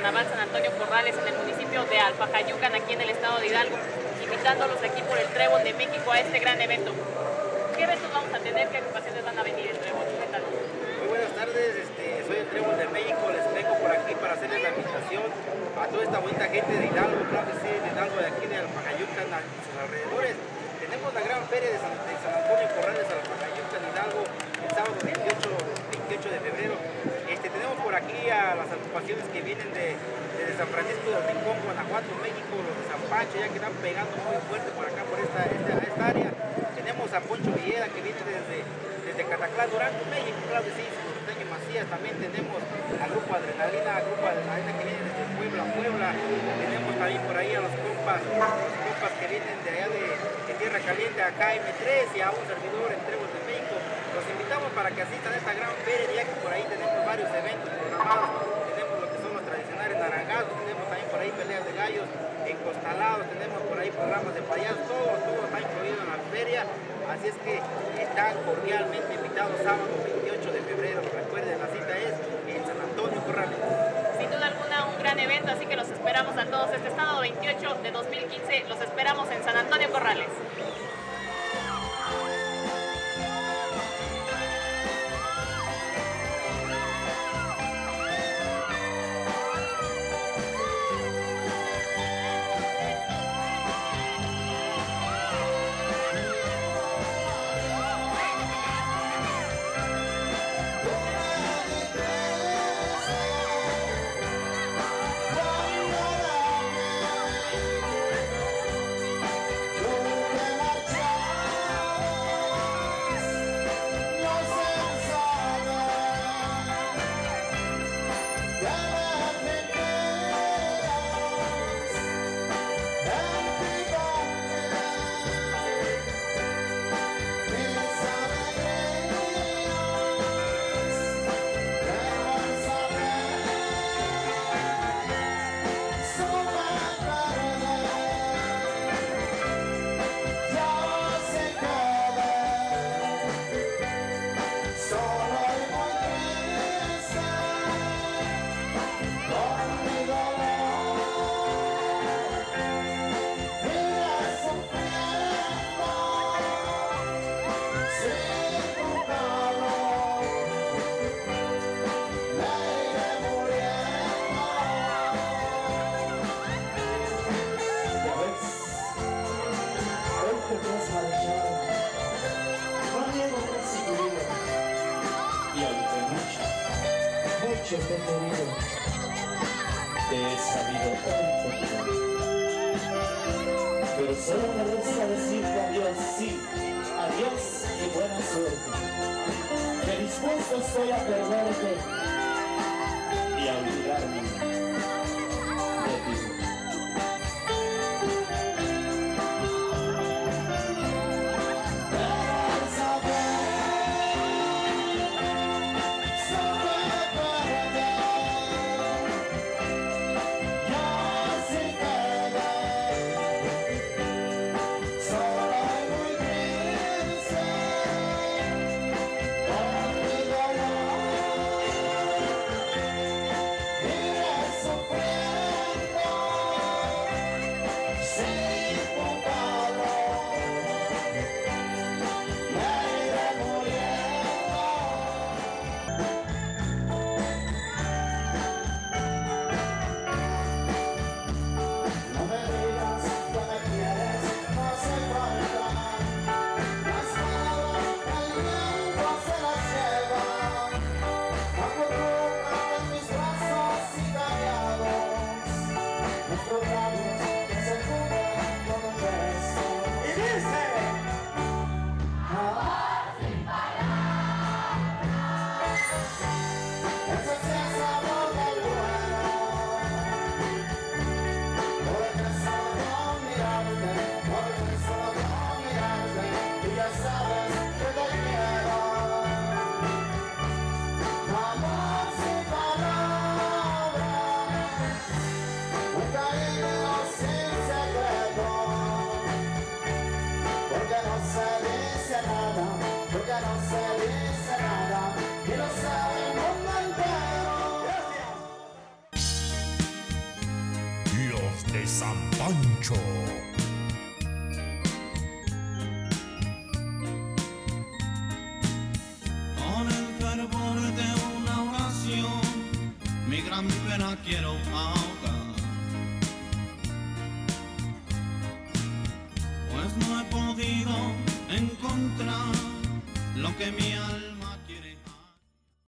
Carnaval San Antonio Corrales en el municipio de Alpajayucan, aquí en el estado de Hidalgo, invitándolos aquí por el Trébol de México a este gran evento. ¿Qué eventos vamos a tener? ¿Qué agrupaciones van a venir el Trébol? ¿Qué tal? Muy buenas tardes, soy el Trébol de México, les vengo por aquí para hacerles la invitación a toda esta bonita gente de Hidalgo, claro que sí, de Hidalgo, de aquí de Alpajayucan, a sus alrededores. Tenemos la gran feria de San Antonio Corrales, Alpajayucan, Hidalgo, el sábado 28 de febrero. Tenemos por aquí a las agrupaciones que vienen desde San Francisco del Rincón, Guanajuato, México, los de San Pancho, ya que están pegando muy fuerte por acá, por esta área. Tenemos a Poncho Villera, que viene desde Cataclán, Durango, México, claro que sí, Norteño Macías. También tenemos al grupo Adrenalina, que viene desde Puebla. Tenemos también por ahí a los compas que vienen de allá de Tierra Caliente, a KM3 y a un servidor en Trébol de México. Los invitamos para que asistan a esta gran feria, ya que por ahí tenemos varios eventos programados. Tenemos lo que son los tradicionales naranjazos, tenemos también por ahí peleas de gallos, encostalados, tenemos por ahí programas de payasos, todo está incluido en la feria. Así es que están cordialmente invitados sábado 28 de febrero. Recuerden, la cita es en San Antonio Corrales. Sin duda alguna, un gran evento, así que los esperamos a todos. Este sábado 28 de 2015 los esperamos en San Antonio Corrales. Mucho te he querido, te he sabido tanto, pero solo me resta decirte adiós, sí, adiós y buena suerte, que dispuesto estoy a perderte y a olvidarme de ti. de San Pancho. Con el fervor de una oración, mi gran pena quiero ahogar, pues no he podido encontrar lo que mi